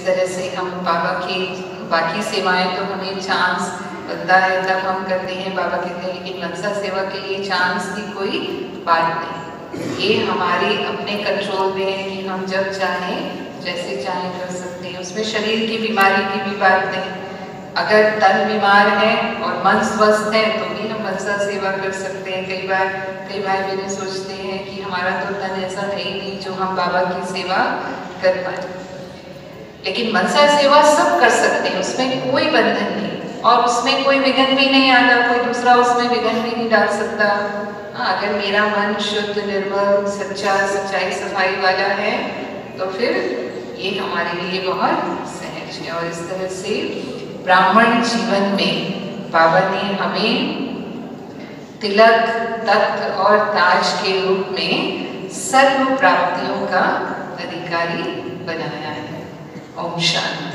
तरह से हम बाबा की बाकी सेवाएं तो हमें चांस बनता है तब हम करते हैं, बाबा कहते हैं, लेकिन मनसा सेवा के लिए चांस की कोई बात नहीं। ये हमारे अपने कंट्रोल में है कि हम जब चाहें जैसे चाहें कर सकते हैं। उसमें शरीर की बीमारी की भी बात नहीं। अगर तन बीमार है और मन स्वस्थ है तो भी हम मनसा सेवा कर सकते हैं। कई भाई बहनें सोचते हैं कि हमारा तो तन ऐसा है ही नहीं जो हम बाबा की सेवा कर पाए, लेकिन मनसा सेवा सब कर सकते हैं, उसमें कोई बंधन नहीं और उसमें कोई विघ्न भी नहीं आता, कोई दूसरा उसमें विघ्न भी नहीं डाल सकता। हाँ, अगर मेरा मन शुद्ध, निर्मल, सच्चा, सच्चाई, सफाई वाला है तो फिर ये हमारे लिए बहुत सहज है। और इस तरह से ब्राह्मण जीवन में बाबा ने हमें तिलक, तख्त और ताज के रूप में सर्व प्राप्तियों का अधिकारी बनाया है। ओम शांति।